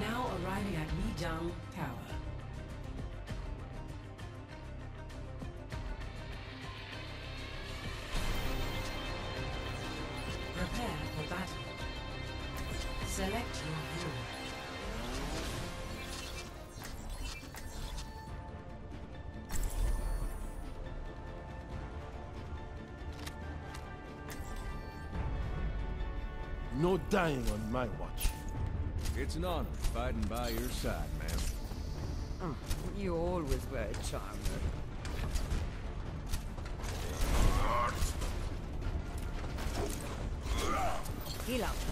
now arriving at Lijiang Tower. Prepare for battle. Select your hero. No dying on my watch. It's an honor fighting by your side, ma'am. Oh, you always were a charmer. Heal up.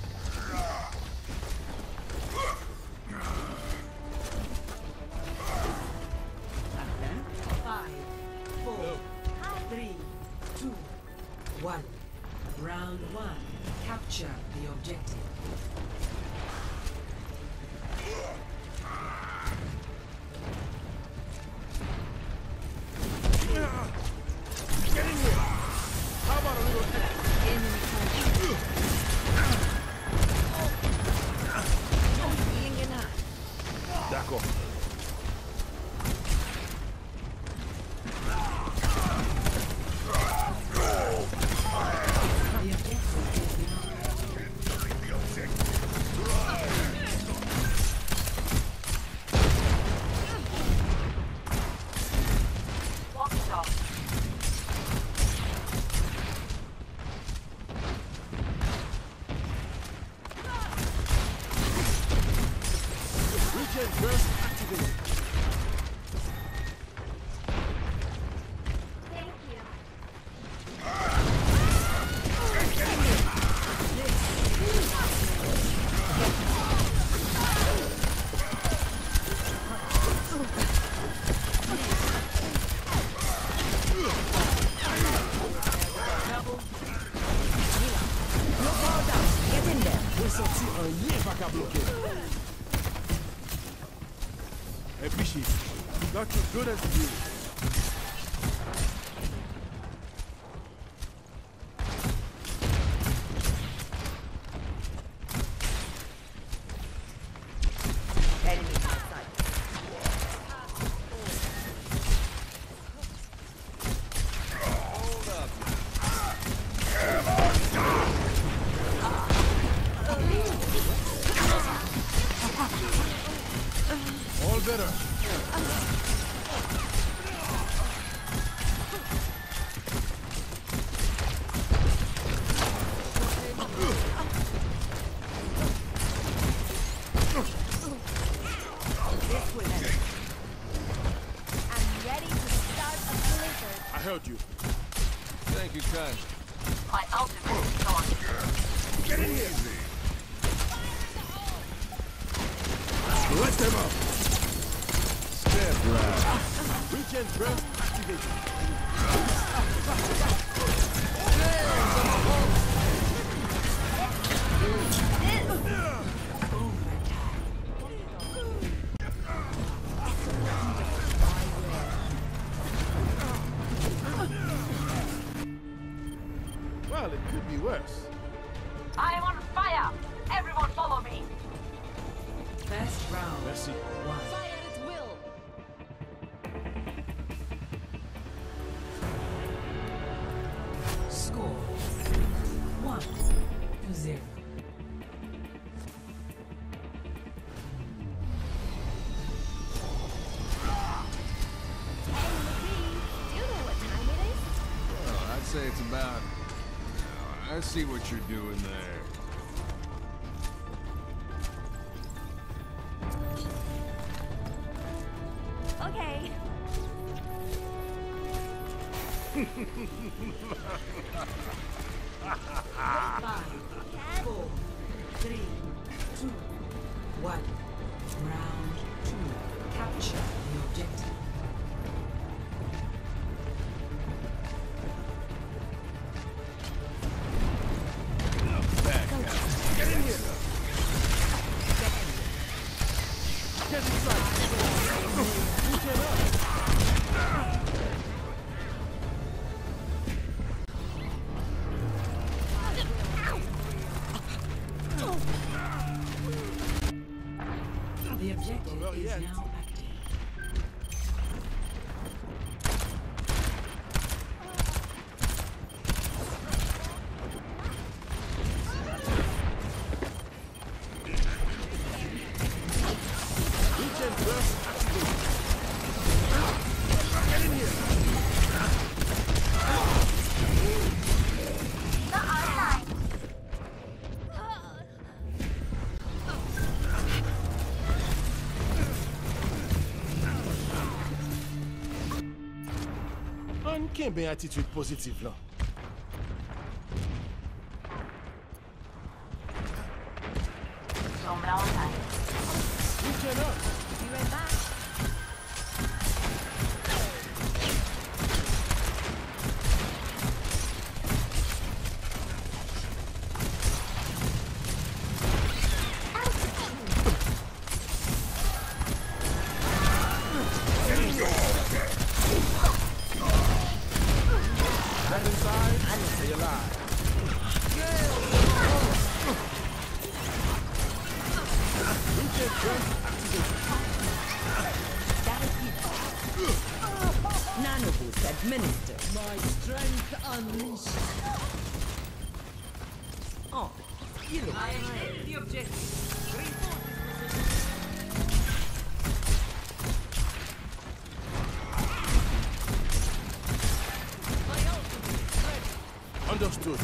Five, four, three, two, one. Round one. Capture the objective. Get in here! How about a little D'accord. Hey, Bishi, you got your good as new. All better. I heard you. Thank you kindly. My ultimate is on. Get in here! Let them up! Step right. Regen breath activated. Well, it could be worse. I am on fire! Everyone follow me! First round. Merci. One. Fire at will. Score 1-0. Hey, McGee, do you know what time it is? Well, I'd say it's about... I see what you're doing there. Okay. Five, four, three, two, one. Round two. Capture the objective. Back out. Get in here! Get inside! Regen up! objective Well, is yeah. now active. Regen burst activated. Get in here. On can't be attitude positive là. So Valentine. Regen up. Be right back. Stand inside and stay alive. Regen burst activated. Nanoboost administered. My strength unleashed. Oh, you look I accept the objective. Reinforce this position. My ultimate is ready. Understood.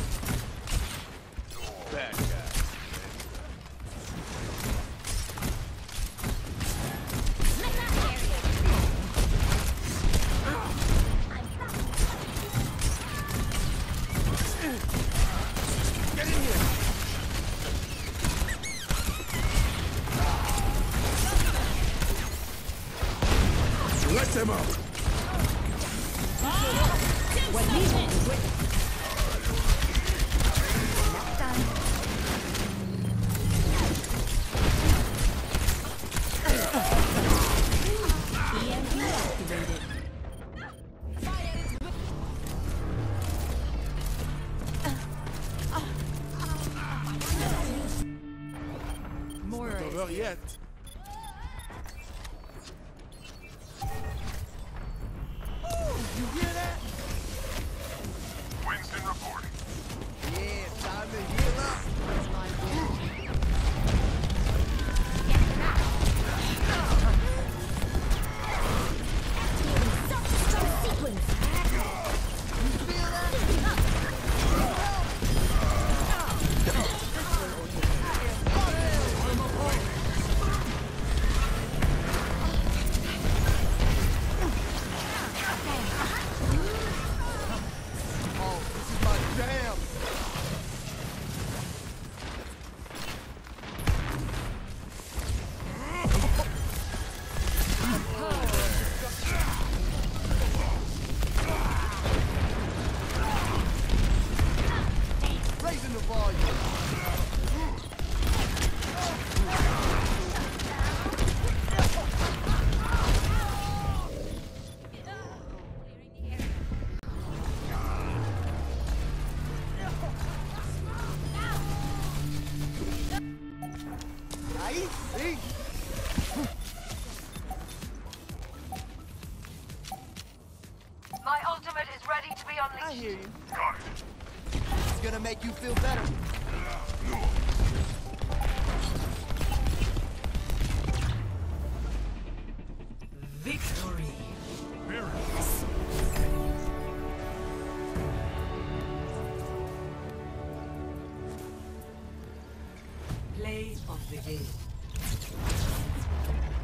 Bad guy. Get in here. Let them out. more. Not over yet. You hear that? Winston reporting. Yeah, time to heal up. Self-destruct sequence. Oh, this is my jam. Raising the volume. Ahí sí. My ultimate is ready to be I unleashed. hear you. Got it. It's gonna make you feel better. Victory. Play of the game.